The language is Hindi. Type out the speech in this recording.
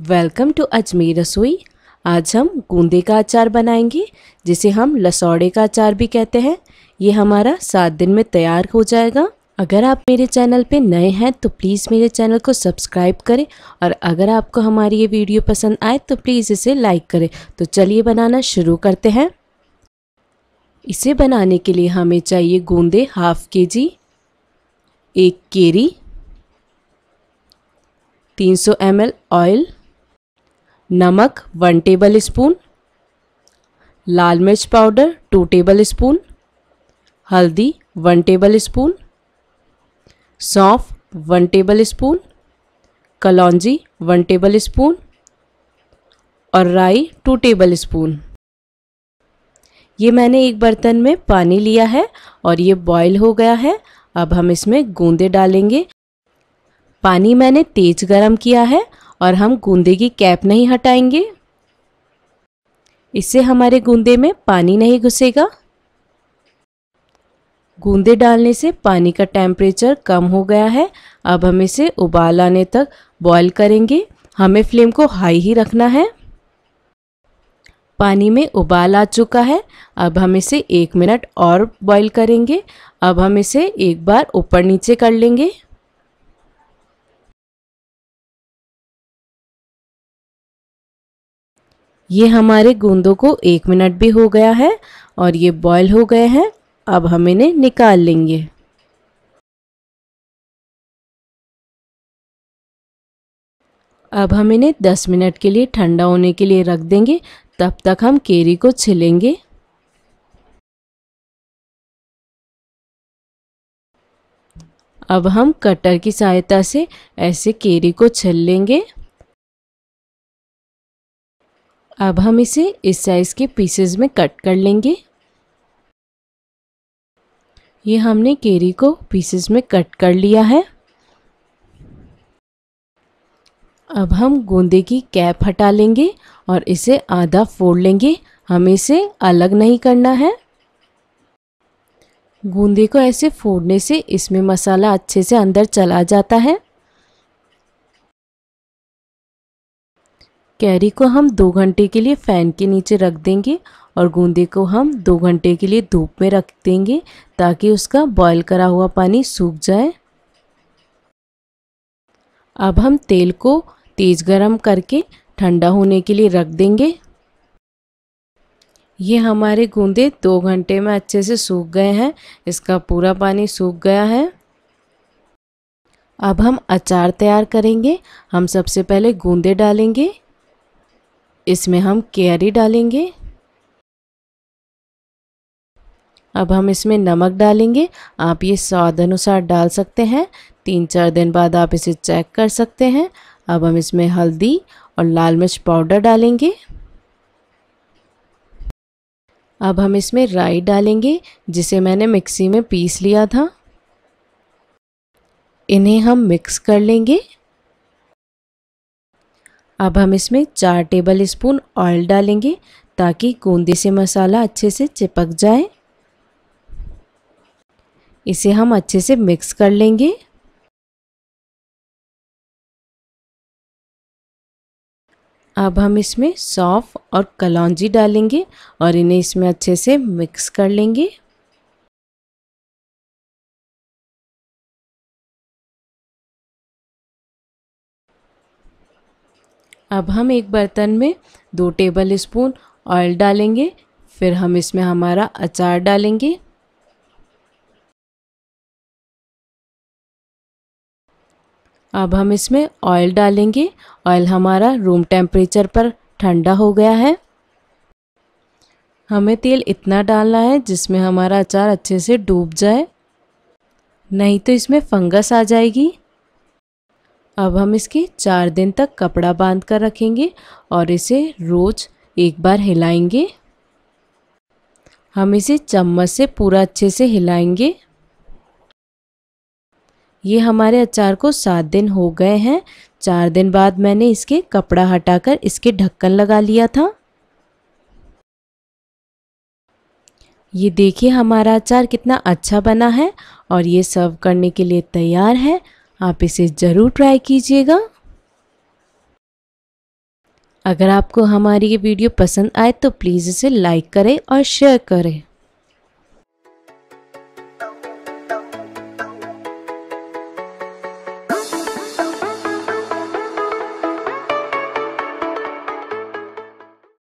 वेलकम टू अजमेर रसोई। आज हम गूंदे का अचार बनाएंगे, जिसे हम लसौड़े का अचार भी कहते हैं। ये हमारा 7 दिन में तैयार हो जाएगा। अगर आप मेरे चैनल पे नए हैं तो प्लीज़ मेरे चैनल को सब्सक्राइब करें, और अगर आपको हमारी ये वीडियो पसंद आए तो प्लीज़ इसे लाइक करें। तो चलिए बनाना शुरू करते हैं। इसे बनाने के लिए हमें चाहिए गूंदे ½ kg, 1 केरी, 300 ml ऑयल, नमक 1 टेबल स्पून, लाल मिर्च पाउडर 2 टेबल स्पून, हल्दी 1 टेबल स्पून, सौंफ 1 टेबल स्पून, कलौंजी 1 टेबल स्पून और राई 2 टेबल स्पून। ये मैंने एक बर्तन में पानी लिया है और ये बॉईल हो गया है। अब हम इसमें गूंदे डालेंगे। पानी मैंने तेज गरम किया है और हम गूंदे की कैप नहीं हटाएंगे, इससे हमारे गूंदे में पानी नहीं घुसेगा। गूंदे डालने से पानी का टेम्परेचर कम हो गया है। अब हम इसे उबाल आने तक बॉईल करेंगे। हमें फ्लेम को हाई ही रखना है। पानी में उबाल आ चुका है। अब हम इसे 1 मिनट और बॉईल करेंगे। अब हम इसे एक बार ऊपर नीचे कर लेंगे। ये हमारे गूंदों को 1 मिनट भी हो गया है और ये बॉईल हो गए हैं। अब हम इन्हें निकाल लेंगे। अब हम इन्हें 10 मिनट के लिए ठंडा होने के लिए रख देंगे। तब तक हम केरी को छिलेंगे। अब हम कटर की सहायता से ऐसे केरी को छिल लेंगे। अब हम इसे इस साइज़ के पीसेस में कट कर लेंगे। ये हमने केरी को पीसेस में कट कर लिया है। अब हम गूंदे की कैप हटा लेंगे और इसे आधा फोड़ लेंगे। हमें इसे अलग नहीं करना है। गूंदे को ऐसे फोड़ने से इसमें मसाला अच्छे से अंदर चला जाता है। कैरी को हम 2 घंटे के लिए फ़ैन के नीचे रख देंगे और गूंदे को हम 2 घंटे के लिए धूप में रख देंगे, ताकि उसका बॉईल करा हुआ पानी सूख जाए। अब हम तेल को तेज़ गरम करके ठंडा होने के लिए रख देंगे। ये हमारे गूंदे 2 घंटे में अच्छे से सूख गए हैं। इसका पूरा पानी सूख गया है। अब हम अचार तैयार करेंगे। हम सबसे पहले गूंदे डालेंगे। इसमें हम कैरी डालेंगे। अब हम इसमें नमक डालेंगे। आप ये स्वाद अनुसार डाल सकते हैं। 3-4 दिन बाद आप इसे चेक कर सकते हैं। अब हम इसमें हल्दी और लाल मिर्च पाउडर डालेंगे। अब हम इसमें राई डालेंगे, जिसे मैंने मिक्सी में पीस लिया था। इन्हें हम मिक्स कर लेंगे। अब हम इसमें 4 टेबल स्पून ऑयल डालेंगे, ताकि गूंदे से मसाला अच्छे से चिपक जाए। इसे हम अच्छे से मिक्स कर लेंगे। अब हम इसमें सौंफ और कलौंजी डालेंगे और इन्हें इसमें अच्छे से मिक्स कर लेंगे। अब हम एक बर्तन में 2 टेबल स्पून ऑयल डालेंगे। फिर हम इसमें हमारा अचार डालेंगे। अब हम इसमें ऑयल डालेंगे। ऑयल हमारा रूम टेम्परेचर पर ठंडा हो गया है। हमें तेल इतना डालना है जिसमें हमारा अचार अच्छे से डूब जाए, नहीं तो इसमें फंगस आ जाएगी। अब हम इसके 4 दिन तक कपड़ा बांध कर रखेंगे और इसे रोज़ एक बार हिलाएंगे। हम इसे चम्मच से पूरा अच्छे से हिलाएंगे। ये हमारे अचार को 7 दिन हो गए हैं। 4 दिन बाद मैंने इसके कपड़ा हटाकर इसके ढक्कन लगा लिया था। ये देखिए हमारा अचार कितना अच्छा बना है और ये सर्व करने के लिए तैयार है। आप इसे ज़रूर ट्राई कीजिएगा। अगर आपको हमारी ये वीडियो पसंद आए तो प्लीज़ इसे लाइक करें और शेयर करें।